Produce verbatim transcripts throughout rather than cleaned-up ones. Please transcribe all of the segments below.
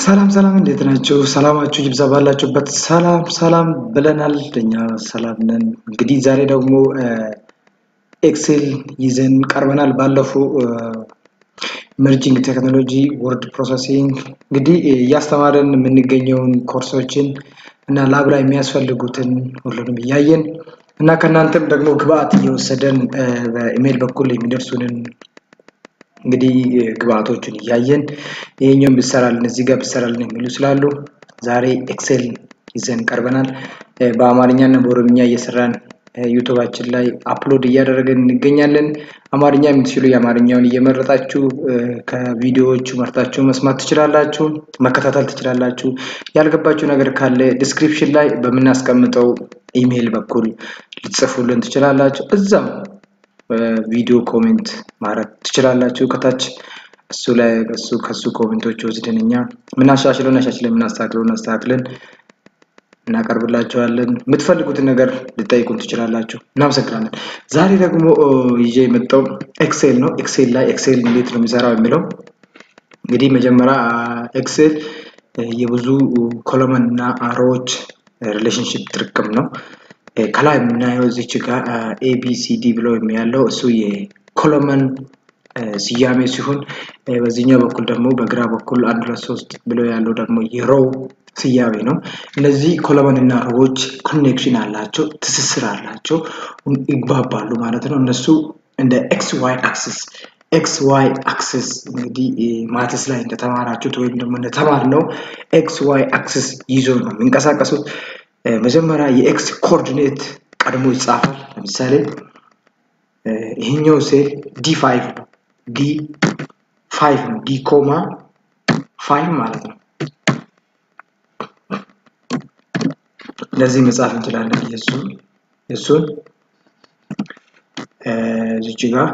ሰላም ሰላም እንዴት ናችሁ? ሰላማችሁ ይብዛ ባላችሁበት። ሰላም ሰላም ብለናል። ለኛ ሰላም ነን። እንግዲህ ዛሬ ደግሞ ኤክሴል ይዘን ቀርበናል። ባለፈው መርጂንግ ቴክኖሎጂ ወርድ ፕሮሰሲንግ እንግዲህ እያስተማረን የምንገኘውን ኮርሶችን እና ላብ ላይ የሚያስፈልጉትን ሁሉንም እያየን እና ከናንተም ደግሞ ግብአት እየወሰደን በኢሜል በኩል የሚደርሱንን እንግዲህ ግብአቶችን እያየን ይሄኛውን ብሰራልን እዚህ ጋር ብሰራልን የሚሉ ስላሉ ዛሬ ኤክሴል ይዘን ቀርበናል። በአማርኛና በኦሮምኛ እየሰራን ዩቲዩባችን ላይ አፕሎድ እያደረግን እንገኛለን። አማርኛ የምትችሉ የአማርኛውን እየመረጣችሁ ከቪዲዮዎቹ መርጣችሁ መስማት ትችላላችሁ፣ መከታተል ትችላላችሁ። ያልገባችሁ ነገር ካለ ዲስክሪፕሽን ላይ በመናስቀምጠው ኢሜል በኩል ልትጽፉልን ትችላላችሁ። እዛም ቪዲዮ ኮሜንት ማድረግ ትችላላችሁ ከታች እሱ ላይ እሱ ከሱ ኮሜንቶች ወስደንኛ ምናሻሽለው እናሻሽለን ምናስተካክለው እናስተካክለን እናቀርብላችኋለን። የምትፈልጉትን ነገር ልጠይቁን ትችላላችሁ። እናመሰግናለን። ዛሬ ደግሞ ይዤ የመጣው ኤክሴል ነው። ኤክሴል ላይ ኤክሴል እንዴት ነው የሚሰራው የሚለው እንግዲህ መጀመሪያ ኤክሴል የብዙ ኮለመን እና አሮዎች ሪሌሽንሺፕ ጥርቅም ነው። ከላይ የምናየው እዚች ጋር ኤቢሲዲ ብለው የሚያለው እሱ የኮለመን ስያሜ ሲሆን በዚህኛው በኩል ደግሞ በግራ በኩል አንድ ሁለት ሶስት ብለው ያለው ደግሞ የሮው ስያሜ ነው። እነዚህ ኮለመን እና ሮዎች ኮኔክሽን አላቸው፣ ትስስር አላቸው፣ ይግባባሉ ማለት ነው። እነሱ እንደ ኤክስ ዋይ አክሲስ ኤክስ ዋይ አክሲስ እንግዲህ ማትስ ላይ እንደተማራችሁት ወይም ደግሞ እንደተማርነው ኤክስ ዋይ አክሲስ ይዞ ነው የሚንቀሳቀሱት። መጀመሪያ የኤክስ ኮኦርዲኔት ቀድሞ ይጻፋል። ለምሳሌ ይሄኛው ሴል ዲ ፋይቭ ነው። ዲ ፋይቭ ነው። ዲ ኮማ ፋይቭ ማለት ነው። ለዚህ መጻፍ እንችላለን። የሱን የሱን እዚህ ጋር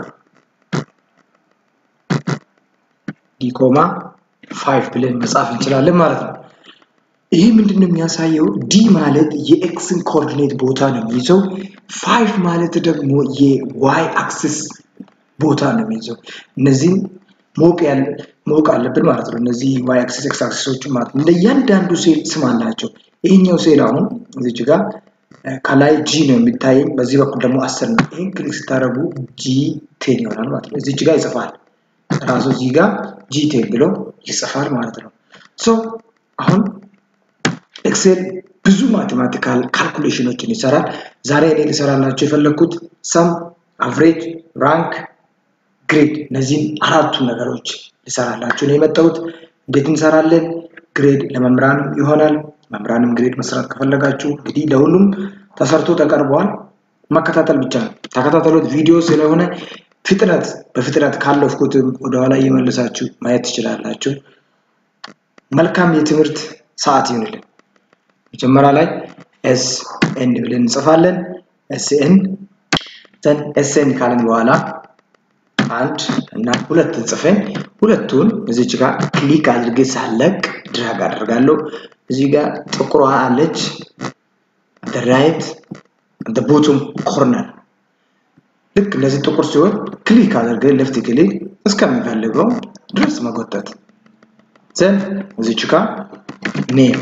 ዲ ኮማ ፋይቭ ብለን መጻፍ እንችላለን ማለት ነው። ይሄ ምንድነው የሚያሳየው? ዲ ማለት የኤክስን ኮኦርዲኔት ቦታ ነው የሚይዘው። ፋይቭ ማለት ደግሞ የዋይ አክሲስ ቦታ ነው የሚይዘው። እነዚህ ሞቅ ያለ ሞቅ አለብን ማለት ነው። እነዚህ ዋይ አክሲስ ኤክስ አክሲሶች ማለት ነው። ለእያንዳንዱ ሴል ስም አላቸው። ይሄኛው ሴል አሁን እዚህ ጋር ከላይ ጂ ነው የሚታየኝ፣ በዚህ በኩል ደግሞ አስር ነው። ይሄን ክሊክ ስታደርጉ ጂ ቴን ይሆናል ማለት ነው። እዚህ ጋር ይጽፋል ራሱ እዚህ ጋር ጂ ቴን ብሎ ይጽፋል ማለት ነው። ሶ አሁን ኤክሴል ብዙ ማቴማቲካል ካልኩሌሽኖችን ይሰራል። ዛሬ እኔ ልሰራላችሁ የፈለኩት ሰም፣ አቨሬጅ፣ ራንክ፣ ግሬድ እነዚህ አራቱ ነገሮች ልሰራላችሁ ነው የመጣሁት። እንዴት እንሰራለን? ግሬድ ለመምህራን ይሆናል። መምህራንም ግሬድ መስራት ከፈለጋችሁ እንግዲህ ለሁሉም ተሰርቶ ተቀርቧል። መከታተል ብቻ ነው። ተከታተሉት። ቪዲዮ ስለሆነ ፍጥነት በፍጥነት ካለፍኩትም ወደ ኋላ እየመለሳችሁ ማየት ትችላላችሁ። መልካም የትምህርት ሰዓት ይሁንልን። መጀመሪያ ላይ ኤስ ኤን ብለን እንጽፋለን። ኤስ ኤን ዘን ኤስ ኤን ካልን በኋላ አንድ እና ሁለት እንጽፈን ሁለቱን እዚች ጋር ክሊክ አድርጌ ሳለቅ ድራግ አደርጋለሁ። እዚህ ጋር ጥቁሯ አለች the right the bottom corner። ልክ እንደዚህ ጥቁር ሲሆን ክሊክ አድርገን ሌፍት ክሊክ እስከምንፈልገው ድረስ መጎተት። ዘን እዚች ጋር ኔም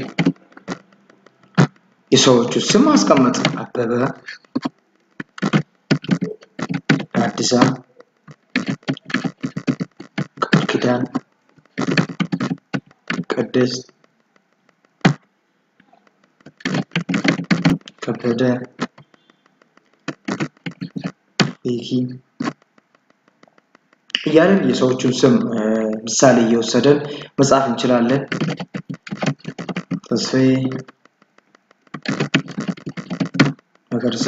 የሰዎቹ ስም ማስቀመጥ። አበበ፣ አዲስ፣ ኪዳን፣ ቅድስት፣ ከበደ፣ ቤኪ እያልን የሰዎቹን ስም ምሳሌ እየወሰደን መጻፍ እንችላለን። ተስፋዬ፣ መገርሳ፣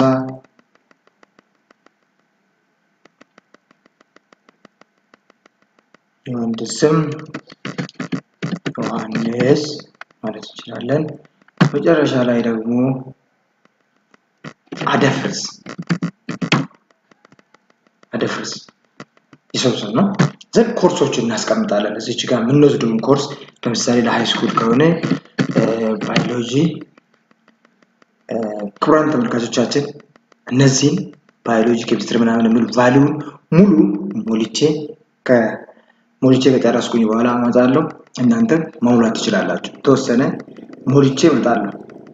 የወንድ ስም ዮሐንስ ማለት እንችላለን። መጨረሻ ላይ ደግሞ አደፍርስ አደፍርስ የሰው ስም ነው። ዘን ኮርሶችን እናስቀምጣለን። እዚች ጋር የምንወስደውን ኮርስ ለምሳሌ ለሃይ ስኩል ከሆነ ባዮሎጂ። ክቡራን ተመልካቾቻችን እነዚህን ባዮሎጂ፣ ኬሚስትሪ ምናምን የሚሉ ቫልዩን ሙሉ ሞልቼ ከሞልቼ ከጨረስኩኝ በኋላ አመጣለሁ። እናንተ መሙላት ትችላላችሁ ተወሰነ ሞልቼ እመጣለሁ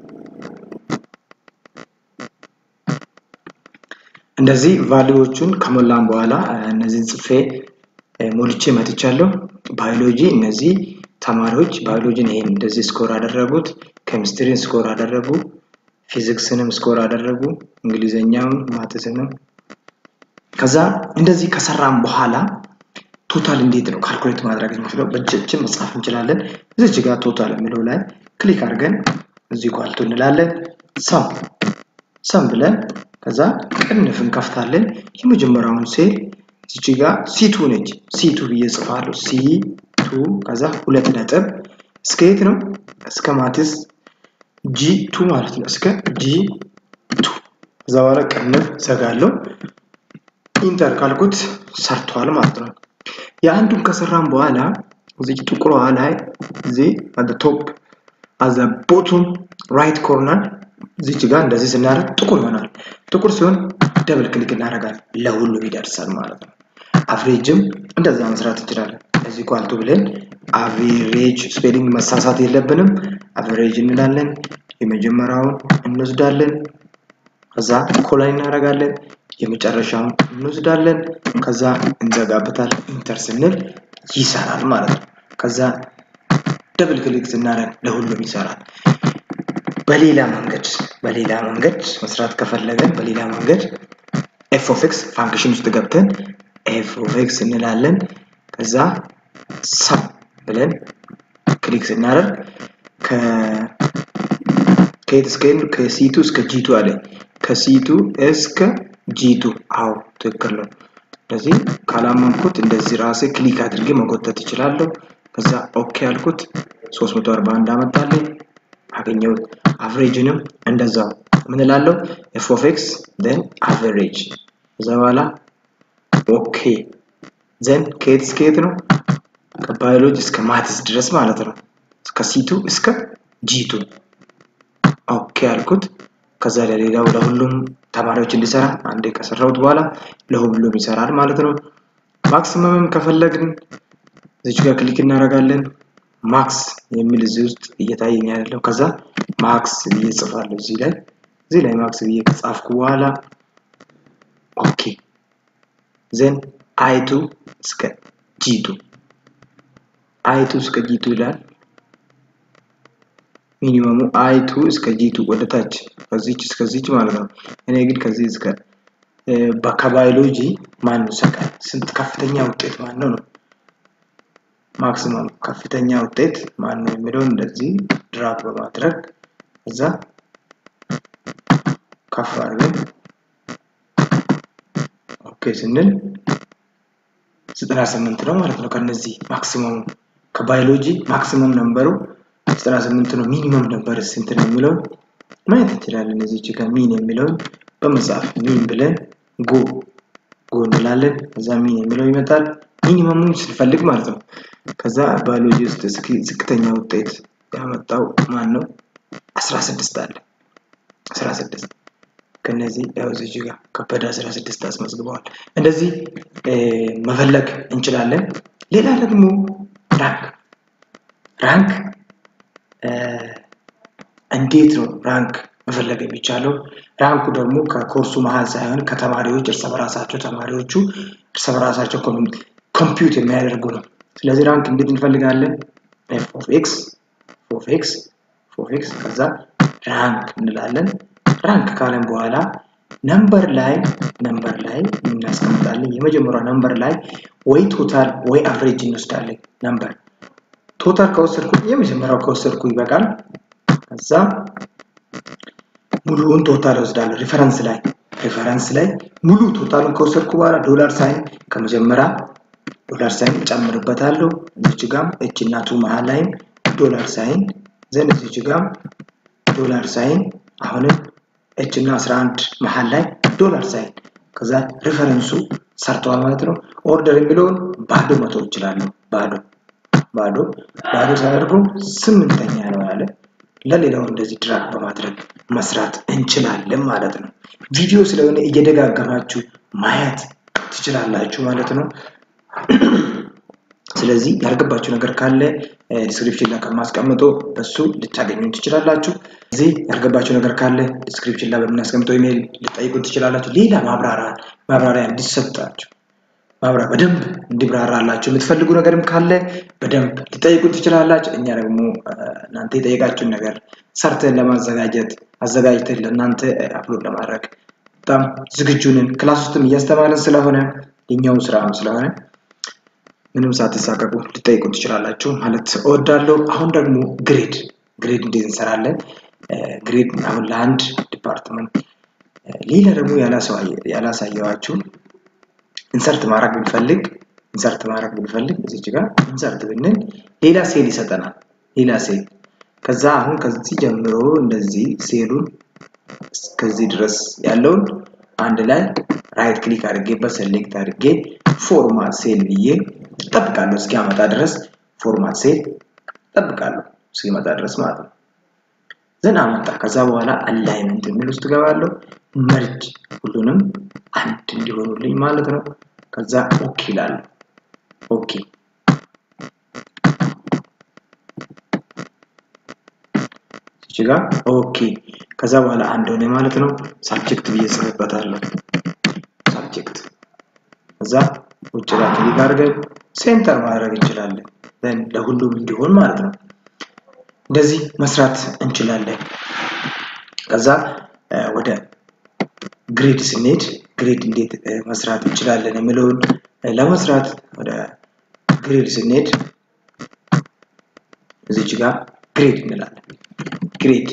እንደዚህ ቫልዩዎቹን ከሞላን በኋላ እነዚህን ጽፌ ሞልቼ መጥቻለሁ ባዮሎጂ እነዚህ ተማሪዎች ባዮሎጂን ይሄን እንደዚህ ስኮር አደረጉት ኬሚስትሪን ስኮር አደረጉ ፊዚክስንም ስኮር አደረጉ እንግሊዘኛም ማትስንም ከዛ እንደዚህ ከሰራን በኋላ ቶታል እንዴት ነው ካልኩሌት ማድረግ እንችላለን በእጃችን መጻፍ እንችላለን እዚህ ጋር ቶታል የሚለው ላይ ክሊክ አድርገን እዚህ ኳልቱ እንላለን ሰም ሰም ብለን ከዛ ቅንፍ እንከፍታለን የመጀመሪያውን ሴል እዚህ ጋር ሲ ቱ ነች ሲ ቱ ብዬ ጽፋለሁ ሲ ቱ ከዛ ሁለት ነጥብ እስከ የት ነው እስከ ማትስ ጂ ቱ ማለት ነው እስከ ጂ ቱ ከዛ በኋላ ቅንፍ ዘጋለሁ ኢንተር ካልኩት ሰርቷል ማለት ነው የአንዱን ከሰራን በኋላ እዚህ ጥቁሯ ላይ እዚህ at the top at the bottom right corner እዚህ ጋር እንደዚህ ስናደርግ ጥቁር ይሆናል ጥቁር ሲሆን ደብል ክሊክ እናደርጋለን ለሁሉም ይደርሳል ማለት ነው አቨሬጅም እንደዛ መስራት እንችላለን እዚህ ኳልቱ ብለን አቨሬጅ ስፔሊንግ መሳሳት የለብንም አቨሬጅ እንላለን የመጀመሪያውን እንወስዳለን ከዛ ኮላይን እናደርጋለን የመጨረሻውን እንወስዳለን ከዛ እንዘጋበታል ኢንተር ስንል ይሰራል ማለት ነው ከዛ ደብል ክሊክ ስናደርግ ለሁሉም ይሰራል በሌላ መንገድ በሌላ መንገድ መስራት ከፈለገን በሌላ መንገድ f of x ፋንክሽን ውስጥ ገብተን f of x እንላለን ከዛ sum ብለን ክሊክ ስናደርግ ከ ከ ስኬል ከ ሲ ቱ እስከ ጂ ቱ አለ ከ ሲ ቱ እስከ ጂ ቱ አው ትክክል ነው ስለዚህ ካላማንኩት እንደዚህ ራሴ ክሊክ አድርጌ መጎተት ይችላልው ከዛ ኦኬ አልኩት ሶስት መቶ አርባ አንድ አመጣልኝ አገኘው አቨሬጅንም እንደዛው ምን እላለሁ f of x then average ዘዋላ ኦኬ then ከት ስኬት ነው ከባዮሎጂ እስከ ማትስ ድረስ ማለት ነው እስከ ሲ ቱ እስከ ጂ ቱ ኦኬ አልኩት ከዛ ለሌላው ለሁሉም ተማሪዎች እንዲሰራ አንዴ ከሰራውት በኋላ ለሁሉም ይሰራል ማለት ነው ማክሲመም ከፈለግን እዚህ ጋር ክሊክ እናደርጋለን ማክስ የሚል እዚህ ውስጥ እየታየኝ ያለው ከዛ ማክስ እየጽፋለሁ እዚህ ላይ እዚህ ላይ ማክስ እየጻፍኩ በኋላ ኦኬ then አይ ቱ እስከ ጂ ቱ አይ ቱ እስከ ጂ ቱ ይላል ሚኒመሙ አይ ቱ እስከ ጂ ቱ ወደታች ከዚህች እስከዚህች ማለት ነው እኔ ግን ከዚህ እስከ በካባዮሎጂ ማን ሰቀ ስንት ከፍተኛ ውጤት ማን ነው ማክሲመም ከፍተኛ ውጤት ማን ነው የሚለው እንደዚህ ድራግ በማድረግ እዛ ከፍ አድርገን ኦኬ ስንል ዘጠና ስምንት ነው ማለት ነው ከነዚህ ማክሲመም ከባዮሎጂ ማክሲመም ነምበሩ ዘጠና ስምንት ነው ሚኒመም ነበር ስንት ነው የሚለው ማየት እንችላለን እዚህ ጋር ሚን የሚለው በመጻፍ ሚን ብለን ጎ ጎ እንላለን እዛ ሚን የሚለው ይመጣል ሚኒመሙን ስንፈልግ ማለት ነው ከዛ ባዮሎጂ ውስጥ ዝቅተኛ ውጤት ያመጣው ማን ነው አስራ ስድስት አለ አስራ ስድስት ከነዚህ ያው እዚህ ጋር ከበደ አስራ ስድስት አስመዝግበዋል እንደዚህ መፈለግ እንችላለን ሌላ ደግሞ ራንክ ራንክ እንዴት ነው ራንክ መፈለግ የሚቻለው ራንኩ ደግሞ ከኮርሱ መሃል ሳይሆን ከተማሪዎች እርስ በራሳቸው ተማሪዎቹ እርስ በራሳቸው ኮምፒውት የሚያደርጉ ነው ስለዚህ ራንክ እንዴት እንፈልጋለን f of x of x of x ከዛ ራንክ እንላለን ራንክ ካለን በኋላ ነምበር ላይ ነምበር ላይ እናስቀምጣለን የመጀመሪያው ነምበር ላይ ወይ ቶታል ወይ አቨሬጅ እንወስዳለን ነምበር ቶታል ከወሰድኩ የመጀመሪያው ከወሰድኩ ይበቃል ከዛ ሙሉውን ቶታል ወስዳለሁ ሪፈረንስ ላይ ሪፈረንስ ላይ ሙሉ ቶታሉን ከወሰድኩ በኋላ ዶላር ሳይን ከመጀመሪያ ዶላር ሳይን ጨምርበታለሁ እዚህ ጋር እች እና ቱ መሃል ላይ ዶላር ሳይን ዘን እዚህ ጋር ዶላር ሳይን አሁን እች እና አስራ አንድ መሃል ላይ ዶላር ሳይን ከዛ ሪፈረንሱ ሰርቷል ማለት ነው ኦርደር የሚለውን ባዶ መተው ይችላል ባዶ ባዶ ባዶ ሳይደርጉ ስምንተኛ ነው ያለ ለሌላው እንደዚህ ድራግ በማድረግ መስራት እንችላለን ማለት ነው ቪዲዮ ስለሆነ እየደጋገማችሁ ማየት ትችላላችሁ ማለት ነው ስለዚህ ያልገባችሁ ነገር ካለ ዲስክሪፕሽን ላይ ከማስቀምጠው በሱ ልታገኙ ትችላላችሁ እዚህ ያልገባችሁ ነገር ካለ ዲስክሪፕሽን ላይ በመናስቀምጠው ኢሜል ልጠይቁ ትችላላችሁ ሌላ ማብራሪያ ማብራሪያ እንዲሰጣችሁ ማብራሪያ በደንብ እንዲብራራላችሁ የምትፈልጉ ነገርም ካለ በደንብ ልጠይቁ ትችላላችሁ እኛ ደግሞ እናንተ የጠየቃችሁን ነገር ሰርተን ለማዘጋጀት አዘጋጅተን ለእናንተ አፕሎድ ለማድረግ በጣም ዝግጁ ነን ክላስ ውስጥም እያስተማረን ስለሆነ የኛው ስራም ስለሆነ ምንም ሳትሳቀቁ ልጠይቁ ትችላላችሁ ማለት እወዳለሁ አሁን ደግሞ ግሬድ ግሬድ እንዴት እንሰራለን ግሬድ አሁን ለአንድ ዲፓርትመንት ሌላ ደግሞ ያላሳየዋችሁ ኢንሰርት ማድረግ ብንፈልግ ኢንሰርት ማድረግ ብንፈልግ እዚህ ጋር ኢንሰርት ብንል ሌላ ሴል ይሰጠናል ሌላ ሴል ከዛ አሁን ከዚህ ጀምሮ እንደዚህ ሴሉን እስከዚህ ድረስ ያለውን አንድ ላይ ራይት ክሊክ አድርጌበት ሴሌክት አድርጌ ፎርማት ሴል ብዬ ተጠብቃለሁ እስኪያመጣ ድረስ ፎርማት ሴል ተጠብቃለሁ እስኪያመጣ ድረስ ማለት ነው ዘና አመጣ ከዛ በኋላ አላይመንት የሚል ውስጥ ገባለሁ መርጅ ሁሉንም አንድ እንዲሆኑልኝ ማለት ነው ከዛ ኦኬ ይላል ኦኬ እዚህ ጋር ኦኬ ከዛ በኋላ አንድ ሆነ ማለት ነው ሳብጀክት ብዬ ጽፈበታለሁ ሳብጀክት ከዛ ውጭ ላይ ክሊክ አድርገን ሴንተር ማድረግ እንችላለን then ለሁሉም እንዲሆን ማለት ነው እንደዚህ መስራት እንችላለን ከዛ ወደ ግሬድ ስንሄድ ግሬድ እንዴት መስራት እንችላለን የሚለውን ለመስራት ወደ ግሬድ ስንሄድ እዚህ ጋር ግሬድ እንላለን ግሬድ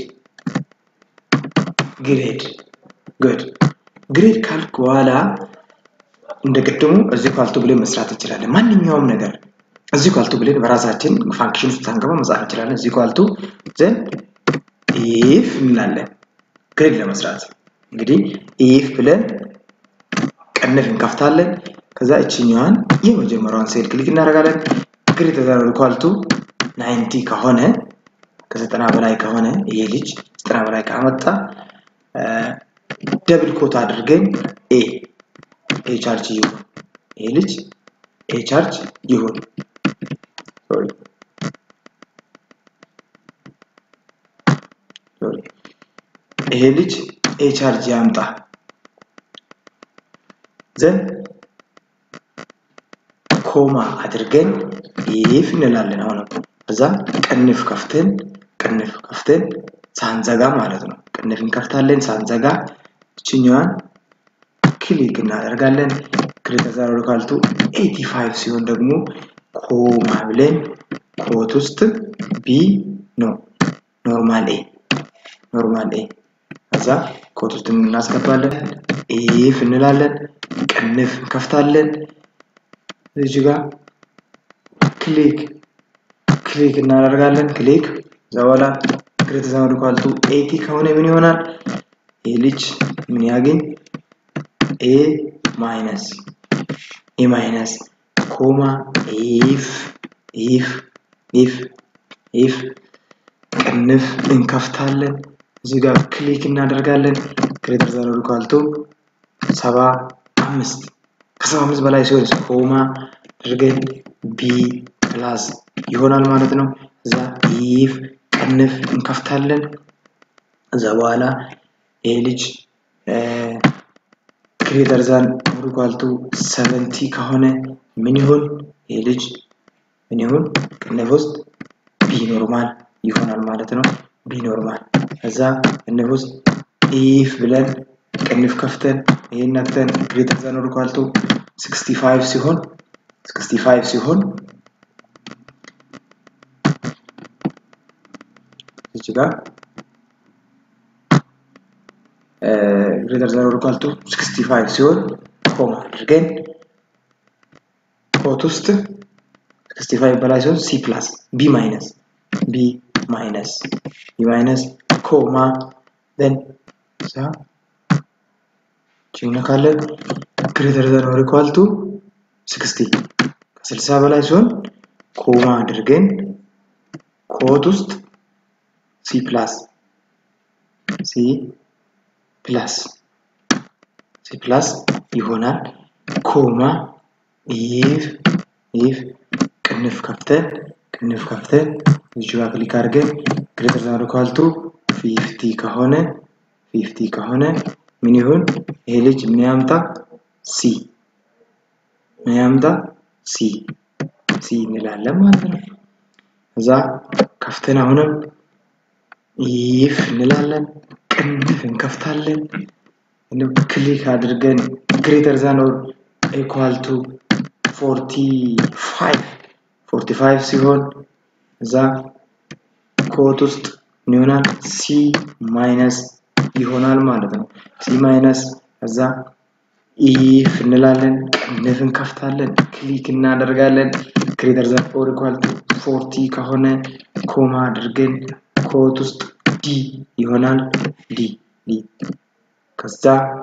ግሬድ good ግሬድ ካልኩ በኋላ እንደቀደሙ እዚህ ካልቱ ብለን መስራት እንችላለን ማንኛውም ነገር እዚህ ካልቱ ብለን በራሳችን ፋንክሽን ውስጥ ታንገባ መጻፍ እንችላለን እዚህ ካልቱ then if እንላለን ግሬድ ለመስራት እንግዲህ if ብለን ቀንፍ እንከፍታለን ከዛ እቺኛዋን የመጀመሪያውን ሴል ክሊክ እናደርጋለን ግሬድ ተዛራሩ ካልቱ ninety ከሆነ ከዘጠና በላይ ከሆነ ይሄ ልጅ ዘጠና በላይ ካመጣ ደብል ኮት አድርገን a a ቻርጅ ይሁን ይሄ ልጅ a ቻርጅ ይሁን ሶሪ ሶሪ ይሄ ልጅ a ቻርጅ ያምጣ ዘን ኮማ አድርገን if እንላለን አሁን ከዛ ቀንፍ ከፍተን ቀንፍ ከፍተን ሳንዘጋ ማለት ነው ቀንፍ እንከፍታለን ሳንዘጋ እቺኛዋን ክሊክ እናደርጋለን ግሬድ ተዛራሩ ካልቱ eighty-five ሲሆን ደግሞ ኮማ ብለን ኮት ውስጥ b ነው ኖርማል a ኖርማል a ከዛ ኮት ውስጥ እናስገባለን if እንላለን ቀንፍ እንከፍታለን እዚህ ጋር ክሊክ ክሊክ እናደርጋለን ክሊክ ዘዋላ ግሬድ ተዛራሩ ካልቱ eighty ከሆነ ምን ይሆናል ይሄ ልጅ ምን ያገኝ a minus a minus comma if if if if ቀንፍ እንከፍታለን እዚህ ጋር ክሊክ እናደርጋለን ግሬድ ተዛራሩ ካልቱ seventy-five ከ75 በላይ ሲሆን ኮማ አድርገን b ፕላስ ይሆናል ማለት ነው እዛ if ቀንፍ እንከፍታለን እዛ በኋላ ይሄ ልጅ greater than or equal to seventy ከሆነ ምን ይሆን ይሄ ልጅ ምን ይሆን ቀንፍ ውስጥ b ኖርማል ይሆናል ማለት ነው b ኖርማል እዛ ቀንፍ ውስጥ if ብለን ቀንፍ ከፍተን ይሄን ነክተን greater than or equal to sixty-five ሲሆን sixty-five ሲሆን እዚህ ጋር greater than or equal to sixty-five ሲሆን ኮማ አድርገን ኮት ውስጥ sixty-five በላይ ሲሆን c plus b minus b minus b minus ኮማ then ሳ ቺና ካለ greater than or equal to sixty ከ60 በላይ ሲሆን ኮማ አድርገን ኮት ውስጥ c plus c plus c plus ይሆናል ኮማ if if ቅንፍ ከፍተን ቅንፍ ከፍተን እዚህ ጋር ክሊክ አድርገን greater than or equal to fifty ከሆነ fifty ከሆነ ምን ይሁን ይሄ ልጅ ምን ያምጣ c ምን ያምጣ c c እንላለን ማለት ነው እዛ ከፍተን አሁንም if እንላለን ቅንፍ እንከፍታለን እንደ ክሊክ አድርገን greater than or equal to forty-five forty-five ሲሆን እዛ ኮድ ውስጥ ይሆናል c minus ይሆናል ማለት ነው c minus እዛ if እንላለን ቅንፍ እንከፍታለን ክሊክ እናደርጋለን greater than or equal to forty ከሆነ ኮማ አድርገን ኮድ ውስጥ d ይሆናል d d ከዛ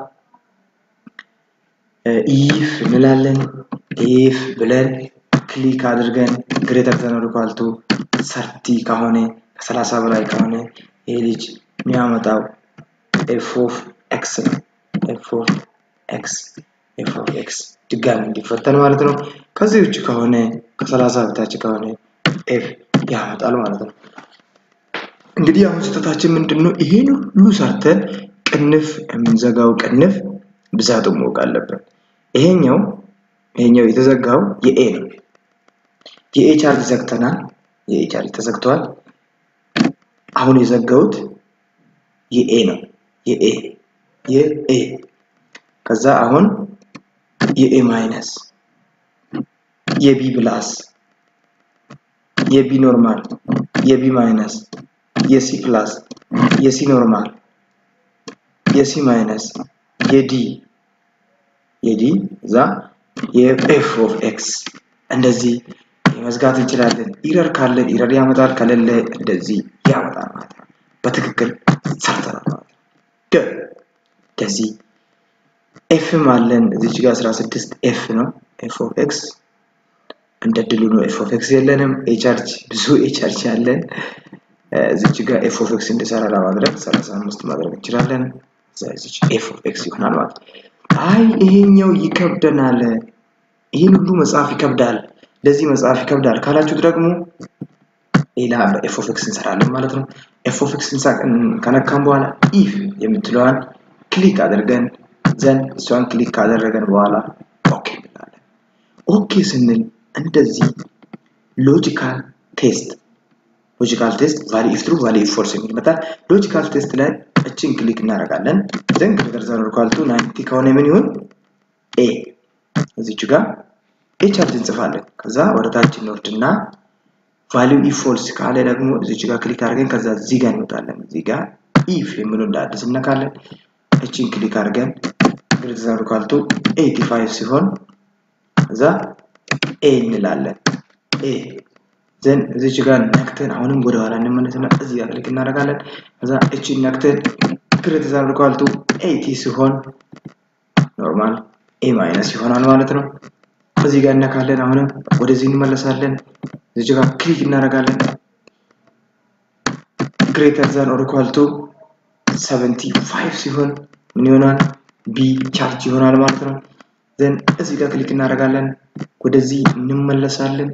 if እንላለን if ብለን ክሊክ አድርገን greater than or equal to thirty ከሆነ ከthirty በላይ ከሆነ ይሄ ልጅ የሚያመጣው f of x f of x f of x ድጋሚ እንዲፈተን ማለት ነው ከዚህ ውጪ ከሆነ ከthirty በታች ከሆነ f ያመጣል ማለት ነው እንግዲህ አሁን ስህተታችን ምንድነው ይሄን ሁሉ ሰርተን ቅንፍ የምንዘጋው ቅንፍ ብዛቱ ማወቅ አለብን ይሄኛው ይሄኛው የተዘጋው የኤ ነው የኤ ቻርጅ ዘግተናል የኤ ቻርጅ ተዘግቷል አሁን የዘጋውት የኤ ነው የኤ የኤ ከዛ አሁን የኤ ማይነስ የቢ ፕላስ የቢ ኖርማል የቢ ማይነስ የሲ ፕላስ የሲ ኖርማል የሲ ማይነስ የዲ የዲ ዛ የኤፍ ኦፍ ኤክስ እንደዚህ መዝጋት እንችላለን ኢረር ካለ ኢረር ያመጣል ከሌለ እንደዚህ ያመጣል ማለት ነው በትክክል ሰርተናል ማለት ነው ደ ከዚህ ኤፍ ማለን እዚህ ጋር sixteen ኤፍ ነው ኤፍ ኦፍ ኤክስ እንደድሉ ነው ኤፍ ኦፍ ኤክስ የለንም ኤ ቻርጅ ብዙ ኤ ቻርጅ ያለን እዚህ ጋር ኤፍ ኦፍ ኤክስ እንዲሰራ ለማድረግ thirty-five ማድረግ እንችላለን ስለዚህ ኤፍ ኦፍ ኤክስ ይሆናል ማለት አይ ይሄኛው ይከብደናል ይሄን ሁሉ መጻፍ ይከብዳል ለዚህ መጻፍ ይከብዳል ካላችሁ ደግሞ ሌላ በኤፍ ኦፍ ኤክስ እንሰራለን ማለት ነው ኤፍ ኦፍ ኤክስ ከነካም በኋላ if የምትለዋን ክሊክ አድርገን ዘን እሷን ክሊክ ካደረገን በኋላ ኦኬ እንላለን ኦኬ ስንል እንደዚህ ሎጂካል ቴስት ሎጂካል ቴስት value if true value if false የሚመጣል ሎጂካል ቴስት ላይ እቺን ክሊክ እናደርጋለን ዘን greater than or equal to ninety ከሆነ ምን ይሁን a እዚች ጋር a ቻርጅ እንጽፋለን ከዛ ወደ ታች እንወርድና value if false ካለ ደግሞ እዚች ጋር ክሊክ አድርገን ከዛ እዚህ ጋር እንወጣለን እዚህ ጋር if የሚለው እንዳዲስ እንነካለን እቺን ክሊክ አድርገን greater than or equal to eighty-five ሲሆን ከዛ a እንላለን a ዘን እዚች ጋር ነክተን አሁንም ወደ ኋላ እንመለስና እዚህ ጋር ክሊክ እናደርጋለን ከዛ እቺን ነክተን greater than or equal to eighty ሲሆን ኖርማል a ማይነስ ይሆናል ማለት ነው እዚህ ጋር ነካለን አሁንም ወደዚህ እንመለሳለን እዚህ ጋር ክሊክ እናደርጋለን greater than or equal to seventy-five ሲሆን ምን ይሆናል b ቻርጅ ይሆናል ማለት ነው ዘን እዚህ ጋር ክሊክ እናደርጋለን ወደዚህ እንመለሳለን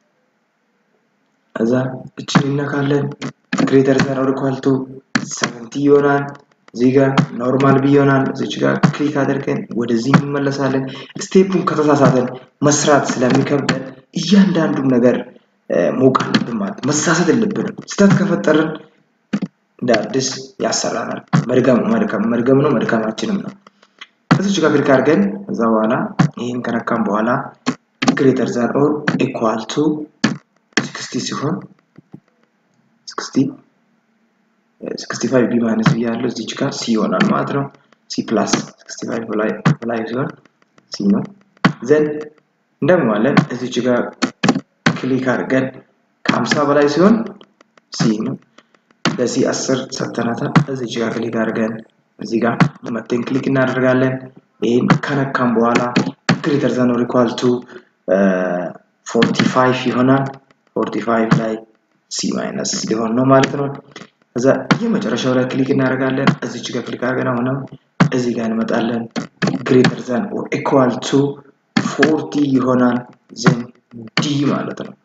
እዛ እቺን ነካለን greater than or equal to seventy ይሆናል እዚህ ጋር ኖርማል ቢ ይሆናል እዚህ ጋር ክሊክ አድርገን ወደዚህ እንመለሳለን ስቴፑን ከተሳሳተን መስራት ስለሚከብደን እያንዳንዱ ነገር ሞቅ ማለት መሳሳት የለብንም ስህተት ከፈጠርን ዳዲስ ያሰራናል መርገም መርገም መርገም ነው መርገማችንም ነው እዚህ ጋር ክሊክ አድርገን እዛ በኋላ ይሄን ከነካም በኋላ greater than or equal to sixty ሲሆን sixty sixty-five b minus b ያለው እዚህ ጋር c ይሆናል ማለት ነው c plus sixty-five በላይ በላይ ሲሆን c ነው ዘን እንደማለን እዚህ ጋር ክሊክ አድርገን ከ50 በላይ ሲሆን c ነው ለዚህ ten ሰተናታ እዚህ ጋር ክሊክ አድርገን እዚህ ጋር መተን ክሊክ እናደርጋለን ይሄን ከነካም በኋላ greater than or equal to forty-five ይሆናል forty-five ላይ c minus ሊሆን ነው ማለት ነው እዛ የመጨረሻው ላይ ክሊክ እናደርጋለን እዚህ ጋር ክሊክ አድርገን አሁን እዚህ ጋር እንመጣለን greater than or equal to forty ይሆናል ዘን d ማለት ነው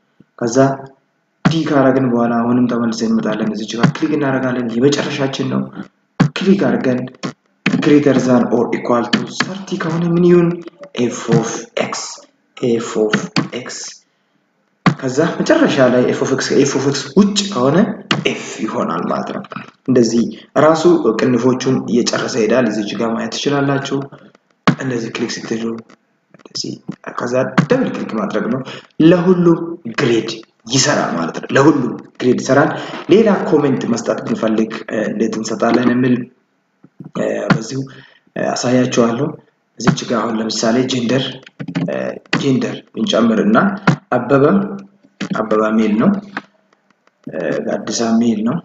ከዛ ዲ ካረግን በኋላ አሁንም ተመልሰን እንመጣለን እዚህ ጋር ክሊክ እናደርጋለን የመጨረሻችን ነው ክሊክ አድርገን greater than or equal to thirty ከሆነ ምን ይሁን f of x f of x ከዛ መጨረሻ ላይ f of x f of x ውጭ ከሆነ f ይሆናል ማለት ነው እንደዚህ ራሱ ቅንፎቹን እየጨረሰ ይሄዳል እዚህ ጋር ማየት ትችላላችሁ እንደዚህ ክሊክ ስትሉ እንደዚህ ከዛ ደብል ክሊክ ማድረግ ነው ለሁሉም ግሬድ ይሰራል ማለት ነው ለሁሉም ግሬድ ይሰራል ሌላ ኮሜንት መስጠት ብንፈልግ እንዴት እንሰጣለን የሚል በዚሁ አሳያችኋለሁ እዚች ጋር አሁን ለምሳሌ ጀንደር ጀንደር እንጨምርና አበበ አበባ ሜል ነው አዲስ ሜል ነው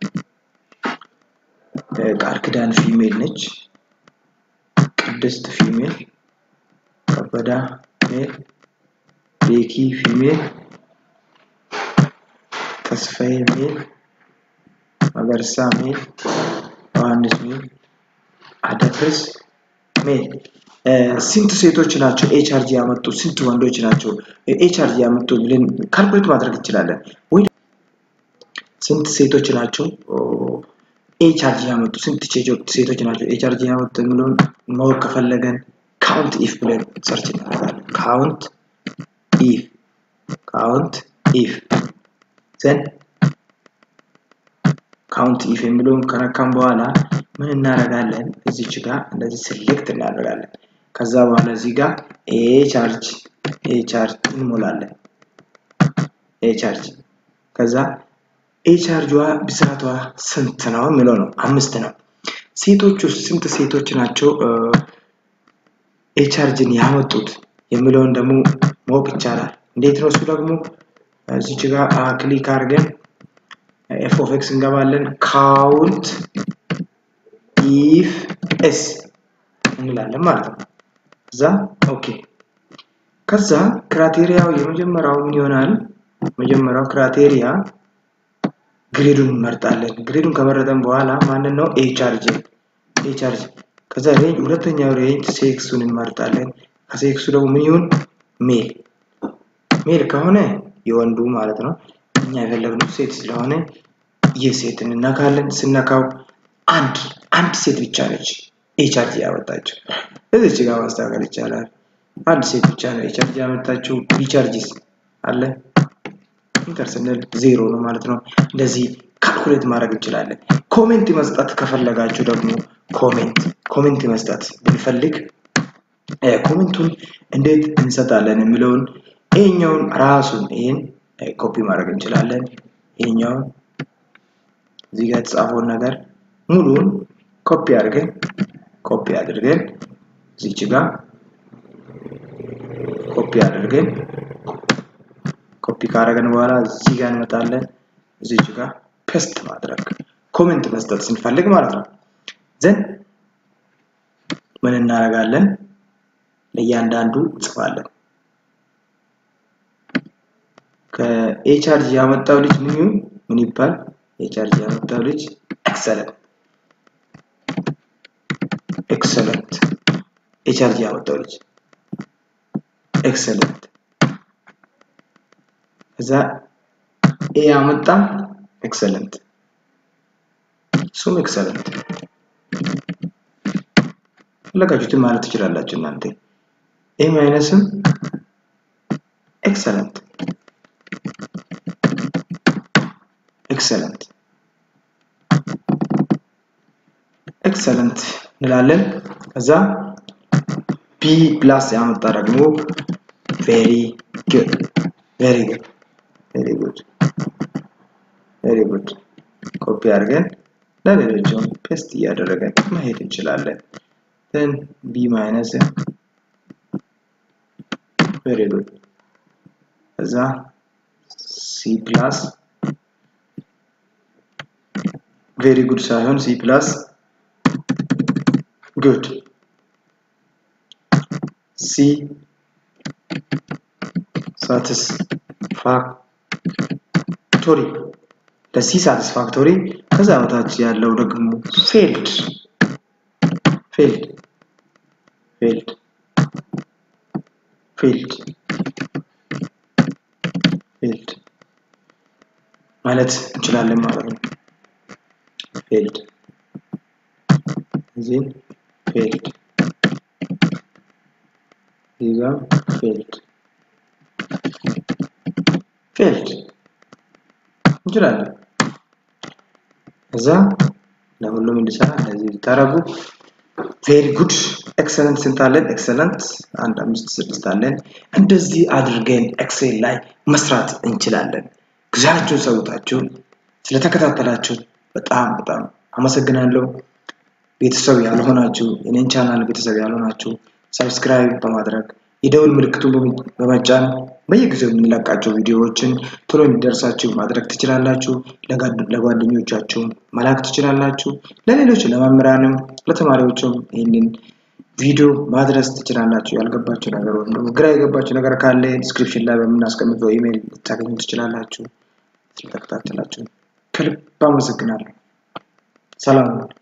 ቃርክዳን ፊሜል ነች ቅድስት ፊሜል ከበዳ ሜል ቤኪ ፊሜል ተስፋዬ ሜል መገርሳ ሜል ዮሐንስ ሜል አደፍርስ ሜል ስንት ሴቶች ናቸው ኤችአርጂ ያመጡ ስንት ወንዶች ናቸው ኤችአርጂ ያመጡ ብለን ካልኩሌት ማድረግ እንችላለን ወይ ስንት ሴቶች ናቸው ኤችአርጂ ያመጡ ስንት ሴቶች ናቸው ኤችአርጂ ያመጡ ብለን ማወቅ ከፈለገን count if ብለን ሰርች እናደርጋለን count if count if then count if የሚለውን ከነካም በኋላ ምን እናደርጋለን እዚች ጋር እንደዚህ ሴሌክት እናደርጋለን ከዛ በኋላ እዚህ ጋር ኤ ቻርጅ ኤ ቻርጅ እንሞላለን ኤ ቻርጅ ከዛ ኤ ቻርጅዋ ብዛቷ ስንት ነው የሚለው ነው አምስት ነው ሴቶቹ ስንት ሴቶች ናቸው ኤ ቻርጅን ያመጡት የሚለውን ደግሞ ማወቅ ይቻላል እንዴት ነው እሱ ደግሞ እዚች ጋር ክሊክ አድርገን f of x እንገባለን count if s እንላለን ማለት ነው ከዛ ኦኬ ከዛ ክራይቴሪያው የመጀመሪያው ምን ይሆናል መጀመሪያው ክራይቴሪያ ግሬዱን እንመርጣለን ግሬዱን ከመረጠን በኋላ ማንን ነው ኤ ቻርጅ ኤ ቻርጅ ከዛ ሬንጅ ሁለተኛው ሬንጅ ሴክሱን እንመርጣለን ከሴክሱ ደግሞ ምን ይሁን ሜል ሜል ከሆነ የወንዱ ማለት ነው እኛ የፈለግነው ሴት ስለሆነ የሴትን እናካለን ስነካው አንድ አንድ ሴት ብቻ ነች ኤችአርጂ ያወጣችው እዚች ጋር ማስተካከል ይቻላል አንድ ሴት ብቻ ነው ኤችአርጂ ያመጣችው ቢቻርጂስ አለ ኢንተርሰናል ዜሮ ነው ማለት ነው እንደዚህ ካልኩሌት ማድረግ እንችላለን ኮሜንት መስጠት ከፈለጋችሁ ደግሞ ኮሜንት ኮሜንት መስጠት ብንፈልግ ኮሜንቱን እንዴት እንሰጣለን የሚለውን ይሄኛውን ራሱን ይሄን ኮፒ ማድረግ እንችላለን ይሄኛው እዚህ ጋር የተጻፈውን ነገር ሙሉን ኮፒ አድርገን ኮፒ አድርገን እዚህ ጋር ኮፒ አድርገን ኮፒ ካደረግን በኋላ እዚህ ጋር እንመጣለን እዚህ ጋር ፔስት ማድረግ ኮሜንት መስጠት ስንፈልግ ማለት ነው ዘን ምን እናደርጋለን ለእያንዳንዱ ጽፋለን ከኤችአርጂ ያመጣው ልጅ ምን ይሁን ምን ይባል ኤችአርጂ ያመጣው ልጅ ኤክሰለንት ኤክሰለንት ኤችአርጂ ያመጣው ልጅ ኤክሰለንት እዛ ኤ ያመጣ ኤክሰለንት ሱም ኤክሰለንት ለጋጁት ማለት ትችላላችሁ እናንተ ኤ ማይነስም ኤክሰለንት excellent excellent እንላለን ከዛ b plus ያመጣ ደግሞ very good very good very good very good ኮፒ አድርገን ለሌሎችም ፔስት እያደረገን መሄድ እንችላለን then b minus very good ከዛ c plus very good ሳይሆን c plus good c satisfactory ለc satisfactory ከዛ በታች ያለው ደግሞ failed failed failed failed failed ማለት እንችላለን ማለት ነው failed እዚህ failed እዚህ failed failed እንችላለን እዛ ለሁሉም እንዲሰራ እንደዚህ ታረጉ very good excellent ስንታለን excellent አንድ አምስት ስድስት አለን እንደዚህ አድርገን ኤክሴል ላይ መስራት እንችላለን ግዛችሁ ሰውታችሁ ስለተከታተላችሁ በጣም በጣም አመሰግናለሁ ቤተሰብ ያልሆናችሁ የኔን ቻናል ቤተሰብ ያልሆናችሁ ሰብስክራይብ በማድረግ የደውል ምልክቱን በመጫን በየጊዜው የምንለቃቸው ቪዲዮዎችን ቶሎ እንዲደርሳችሁ ማድረግ ትችላላችሁ ለጓደኞቻችሁ መላክ ትችላላችሁ ለሌሎች ለመምህራንም ለተማሪዎችም ይህንን ቪዲዮ ማድረስ ትችላላችሁ ያልገባችሁ ነገር ወይም ግራ የገባችሁ ነገር ካለ ዲስክሪፕሽን ላይ በመናስቀምጠው ኢሜል ልታገኙ ትችላላችሁ ስለተከታተላችሁ ከልብ አመሰግናለሁ ሰላም